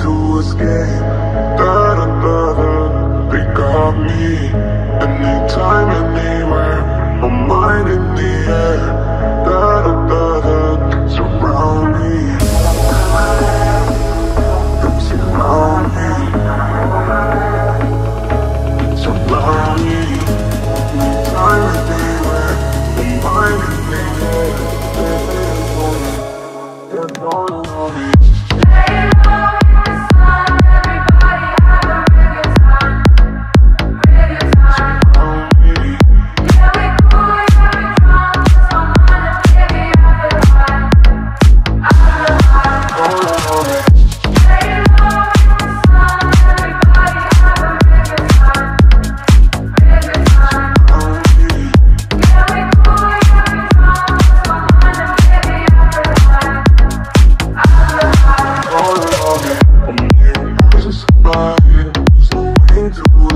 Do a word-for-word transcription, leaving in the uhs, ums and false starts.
to escape. Da da da da, they got me. Anytime, anywhere, my mind in the air. Da da da da, surround me. Surround me. Surround me. Anytime, anywhere, my mind in the air. They're calling on me. To